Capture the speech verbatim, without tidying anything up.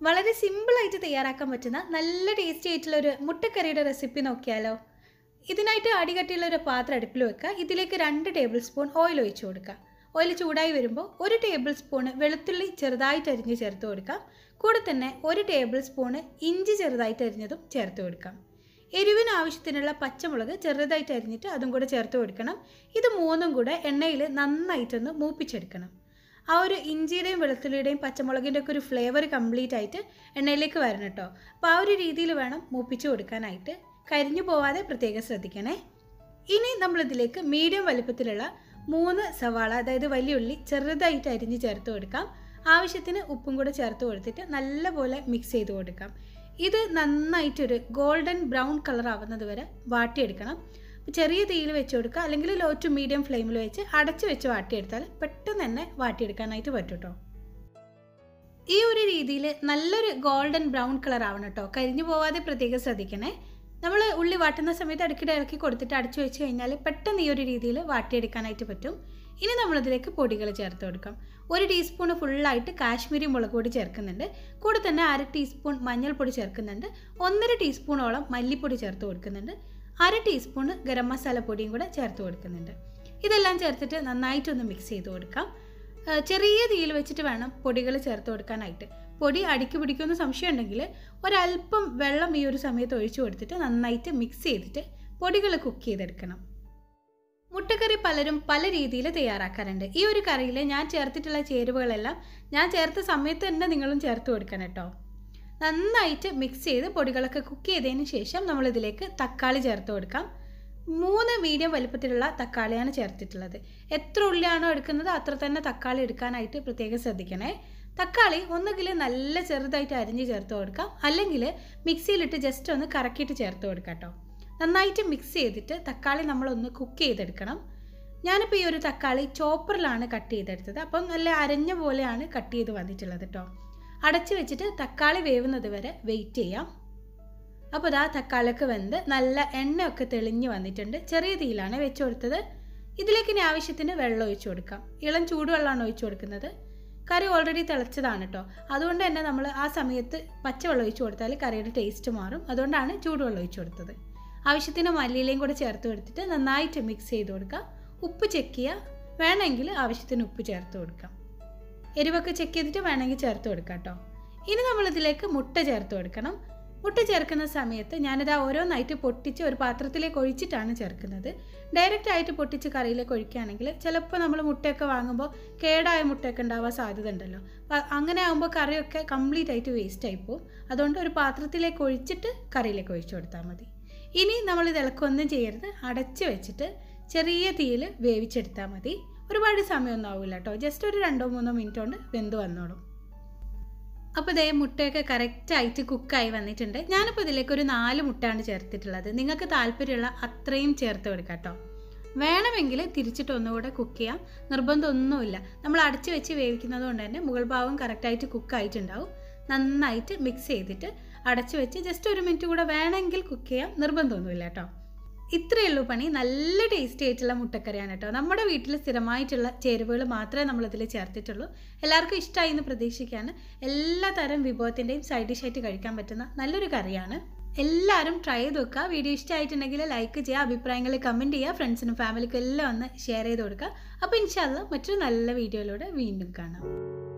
വളരെ സിമ്പിളായിട്ട് തയ്യാറാക്കാൻ പറ്റുന്ന നല്ല ടേസ്റ്റി ആയിട്ടുള്ള ഒരു മുട്ടക്കറിയുടെ റെസിപ്പി നോക്കിയാലോ. ഇതിനായിട്ട് അടികട്ടിയുള്ള ഒരു പാത്രം അടുപ്പിൽ വെക്കുക. ഇതിലേക്ക് രണ്ട് ടേബിൾ സ്പൂൺ ഓയിൽ ഒഴിച്ചു കൊടുക്കുക. ഓയിൽ ചൂടായി വരുമ്പോൾ ഒരു ടേബിൾ സ്പൂൺ വെളുത്തുള്ളി ചെറുതായിട്ട് അരിഞ്ഞ് ചേർത്ത് കൊടുക്കാം. കൂടെ തന്നെ ഒരു ടേബിൾ സ്പൂൺ ഇഞ്ചി ചെറുതായിട്ട് അരിഞ്ഞതും ചേർത്ത് കൊടുക്കാം. എരിവിന് ആവശ്യത്തിനുള്ള പച്ചമുളക് ചെറുതായിട്ട് അരിഞ്ഞിട്ട് അതും കൂടെ ചേർത്ത് കൊടുക്കണം. ഇത് മൂന്നും കൂടെ എണ്ണയിൽ നന്നായിട്ടൊന്ന് മൂപ്പിച്ചെടുക്കണം. ആ ഒരു ഇഞ്ചിയുടെയും വെളുത്തുള്ളിയുടെയും പച്ചമുളകിൻ്റെ ഒക്കെ ഒരു ഫ്ലേവർ കംപ്ലീറ്റ് ആയിട്ട് എണ്ണയിലേക്ക് വരണം കേട്ടോ. അപ്പോൾ ആ ഒരു രീതിയിൽ വേണം മൂപ്പിച്ച് കൊടുക്കാനായിട്ട്. കരിഞ്ഞു പോവാതെ പ്രത്യേകം ശ്രദ്ധിക്കണേ. ഇനി നമ്മളിതിലേക്ക് മീഡിയം വലുപ്പത്തിലുള്ള മൂന്ന് സവാള, അതായത് വലിയ ഉള്ളി ചെറുതായിട്ട് അരിഞ്ഞ് ചേർത്ത് കൊടുക്കാം. ആവശ്യത്തിന് ഉപ്പും കൂടെ ചേർത്ത് കൊടുത്തിട്ട് നല്ലപോലെ മിക്സ് ചെയ്ത് കൊടുക്കാം. ഇത് നന്നായിട്ടൊരു ഗോൾഡൻ ബ്രൗൺ കളർ ആവുന്നത് വരെ വാട്ടിയെടുക്കണം. ചെറിയ തീയിൽ വെച്ച് കൊടുക്കുക, അല്ലെങ്കിൽ ലോ ടു മീഡിയം ഫ്ലെയിമിൽ വെച്ച് അടച്ച് വെച്ച് വാട്ടിയെടുത്താൽ പെട്ടെന്ന് തന്നെ വാട്ടിയെടുക്കാനായിട്ട് പറ്റും കേട്ടോ. ഈ ഒരു രീതിയിൽ നല്ലൊരു ഗോൾഡൻ ബ്രൗൺ കളർ ആവണം കേട്ടോ. കരിഞ്ഞു പോവാതെ പ്രത്യേകം ശ്രദ്ധിക്കണേ. നമ്മൾ ഉള്ളി വാട്ടുന്ന സമയത്ത് ഇടയ്ക്കിടെ ഇറക്കി കൊടുത്തിട്ട് അടച്ചു വെച്ച് കഴിഞ്ഞാൽ പെട്ടെന്ന് ഈ ഒരു രീതിയിൽ വാട്ടിയെടുക്കാനായിട്ട് പറ്റും. ഇനി നമ്മളിതിലേക്ക് പൊടികൾ ചേർത്ത് കൊടുക്കാം. ഒരു ടീസ്പൂൺ ഫുള്ളായിട്ട് കാശ്മീരി മുളക് പൊടി ചേർക്കുന്നുണ്ട്. കൂടെ തന്നെ അര ടീസ്പൂൺ മഞ്ഞൾപ്പൊടി ചേർക്കുന്നുണ്ട്. ഒന്നര ടീസ്പൂണോളം മല്ലിപ്പൊടി ചേർത്ത് കൊടുക്കുന്നുണ്ട്. അര ടീസ്പൂൺ ഗരം മസാല പൊടിയും കൂടെ ചേർത്ത് കൊടുക്കുന്നുണ്ട്. ഇതെല്ലാം ചേർത്തിട്ട് നന്നായിട്ടൊന്ന് മിക്സ് ചെയ്ത് കൊടുക്കാം. ചെറിയ തീയിൽ വെച്ചിട്ട് വേണം പൊടികൾ ചേർത്ത് കൊടുക്കാനായിട്ട്. പൊടി അടിക്ക് പിടിക്കുമെന്ന് സംശയം ഉണ്ടെങ്കിൽ ഒരല്പം വെള്ളം ഈ ഒരു സമയത്ത് ഒഴിച്ചു കൊടുത്തിട്ട് നന്നായിട്ട് മിക്സ് ചെയ്തിട്ട് പൊടികൾ കുക്ക് ചെയ്തെടുക്കണം. മുട്ടക്കറി പലരും പല രീതിയിൽ തയ്യാറാക്കാറുണ്ട്. ഈ ഒരു കറിയിൽ ഞാൻ ചേർത്തിട്ടുള്ള ചേരുവകളെല്ലാം ഞാൻ ചേർത്ത സമയത്ത് തന്നെ നിങ്ങളും ചേർത്ത് കൊടുക്കണം കേട്ടോ. നന്നായിട്ട് മിക്സ് ചെയ്ത് പൊടികളൊക്കെ കുക്ക് ചെയ്തതിന് ശേഷം നമ്മളിതിലേക്ക് തക്കാളി ചേർത്ത് കൊടുക്കാം. മൂന്ന് മീഡിയം വലുപ്പത്തിലുള്ള തക്കാളിയാണ് ചേർത്തിട്ടുള്ളത്. എത്ര ഉള്ളിയാണോ എടുക്കുന്നത് അത്ര തന്നെ തക്കാളി എടുക്കാനായിട്ട് പ്രത്യേകം ശ്രദ്ധിക്കണേ. തക്കാളി ഒന്നുകിൽ നല്ല ചെറുതായിട്ട് അരിഞ്ഞ് ചേർത്ത് കൊടുക്കാം, അല്ലെങ്കിൽ മിക്സിയിലിട്ട് ജസ്റ്റ് ഒന്ന് കറക്കിയിട്ട് ചേർത്ത് കൊടുക്കാം കേട്ടോ. നന്നായിട്ട് മിക്സ് ചെയ്തിട്ട് തക്കാളി നമ്മളൊന്ന് കുക്ക് ചെയ്തെടുക്കണം. ഞാനിപ്പോൾ ഈ ഒരു തക്കാളി ചോപ്പറിലാണ് കട്ട് ചെയ്തെടുത്തത്. അപ്പം നല്ല അരഞ്ഞ പോലെയാണ് കട്ട് ചെയ്ത് വന്നിട്ടുള്ളത് കേട്ടോ. അടച്ച് വെച്ചിട്ട് തക്കാളി വേവുന്നത് വരെ വെയിറ്റ് ചെയ്യാം. അപ്പോൾ ഇതാ തക്കാളിയൊക്കെ വെന്ത് നല്ല എണ്ണയൊക്കെ തെളിഞ്ഞ് വന്നിട്ടുണ്ട്. ചെറിയ തീയിലാണ് വെച്ച് കൊടുത്തത്. ഇതിലേക്ക് ഇനി ആവശ്യത്തിന് വെള്ളം ഒഴിച്ചു കൊടുക്കാം. ഇളം ചൂടുവെള്ളമാണ് ഒഴിച്ചു കൊടുക്കുന്നത്. കറി ഓൾറെഡി തിളച്ചതാണ് കേട്ടോ. അതുകൊണ്ട് തന്നെ നമ്മൾ ആ സമയത്ത് പച്ചവെള്ളം ഒഴിച്ചു കൊടുത്താൽ കറിയുടെ ടേസ്റ്റ് മാറും. അതുകൊണ്ടാണ് ചൂടുവെള്ളം ഒഴിച്ചു കൊടുത്തത്. ആവശ്യത്തിന് മല്ലിയിലയും കൂടെ ചേർത്ത് കൊടുത്തിട്ട് നന്നായിട്ട് മിക്സ് ചെയ്ത് കൊടുക്കാം. ഉപ്പ് ചെക്ക് ചെയ്യുക, വേണമെങ്കിൽ ആവശ്യത്തിന് ഉപ്പ് ചേർത്ത് കൊടുക്കാം. എരിവൊക്കെ ചെക്ക് ചെയ്തിട്ട് വേണമെങ്കിൽ ചേർത്ത് കൊടുക്കാം കേട്ടോ. ഇനി നമ്മളിതിലേക്ക് മുട്ട ചേർത്ത് കൊടുക്കണം. മുട്ട ചേർക്കുന്ന സമയത്ത് ഞാനിതാ ഓരോന്നായിട്ട് പൊട്ടിച്ച് ഒരു പാത്രത്തിലേക്ക് ഒഴിച്ചിട്ടാണ് ചേർക്കുന്നത്. ഡയറക്റ്റ് ആയിട്ട് പൊട്ടിച്ച് കറിയിലേക്ക് ഒഴിക്കുകയാണെങ്കിൽ ചിലപ്പോൾ നമ്മൾ മുട്ടയൊക്കെ വാങ്ങുമ്പോൾ കേടായ മുട്ടയൊക്കെ ഉണ്ടാവാൻ സാധ്യത ഉണ്ടല്ലോ. അപ്പോൾ അങ്ങനെ ആകുമ്പോൾ കറിയൊക്കെ കംപ്ലീറ്റ് ആയിട്ട് വേസ്റ്റ് ആയിപ്പോവും. അതുകൊണ്ട് ഒരു പാത്രത്തിലേക്ക് ഒഴിച്ചിട്ട് കറിയിലേക്ക് ഒഴിച്ചു കൊടുത്താൽ മതി. ഇനി നമ്മൾ ഇത് ഇളക്കൊന്നും ചെയ്യരുത്, അടച്ച് വെച്ചിട്ട് ചെറിയ തീയിൽ വേവിച്ചെടുത്താൽ മതി. ഒരുപാട് സമയമൊന്നും ആവില്ല കേട്ടോ. ജസ്റ്റ് ഒരു രണ്ടോ മൂന്നോ മിനിറ്റ് കൊണ്ട് വെന്ത് വന്നോളും. അപ്പോൾ ഇതേ മുട്ടയൊക്കെ കറക്റ്റായിട്ട് കുക്കായി വന്നിട്ടുണ്ട്. ഞാനിപ്പോൾ ഇതിലേക്ക് ഒരു നാല് മുട്ടയാണ് ചേർത്തിട്ടുള്ളത്. നിങ്ങൾക്ക് താല്പര്യമുള്ള അത്രയും ചേർത്ത് കൊടുക്കാം കേട്ടോ. വേണമെങ്കിൽ തിരിച്ചിട്ട് ഒന്നുകൂടെ കുക്ക് ചെയ്യാം, നിർബന്ധമൊന്നുമില്ല. നമ്മൾ അടച്ച് വെച്ച് വേവിക്കുന്നത് കൊണ്ട് തന്നെ മുകൾ ഭാഗം കറക്റ്റായിട്ട് കുക്കായിട്ടുണ്ടാവും. നന്നായിട്ട് മിക്സ് ചെയ്തിട്ട് അടച്ച് വെച്ച് ജസ്റ്റ് ഒരു മിനിറ്റ് കൂടെ വേണമെങ്കിൽ കുക്ക് ചെയ്യാം, നിർബന്ധമൊന്നുമില്ല കേട്ടോ. ഇത്രയേ ഉള്ളൂ പണി. നല്ല ടേസ്റ്റി ആയിട്ടുള്ള മുട്ടക്കറിയാണ് കേട്ടോ. നമ്മുടെ വീട്ടിൽ സ്ഥിരമായിട്ടുള്ള ചേരുവകൾ മാത്രമേ നമ്മളിതിൽ ചേർത്തിട്ടുള്ളൂ. എല്ലാവർക്കും ഇഷ്ടമായി എന്ന് പ്രതീക്ഷിക്കുകയാണ്. എല്ലാ തരം വിഭവത്തിൻ്റെയും സൈഡ് ഡിഷായിട്ട് കഴിക്കാൻ പറ്റുന്ന നല്ലൊരു കറിയാണ്. എല്ലാവരും ട്രൈ ചെയ്ത് നോക്കുക. വീഡിയോ ഇഷ്ടമായിട്ടുണ്ടെങ്കിൽ ലൈക്ക് ചെയ്യുക, അഭിപ്രായങ്ങൾ കമൻറ്റ് ചെയ്യുക, ഫ്രണ്ട്സിനും ഫാമിലിക്കും എല്ലാം ഒന്ന് ഷെയർ ചെയ്ത് കൊടുക്കുക. അപ്പോൾ ഇൻഷാ അല്ലാഹ് മറ്റൊരു നല്ല വീഡിയോയിലൂടെ വീണ്ടും കാണാം.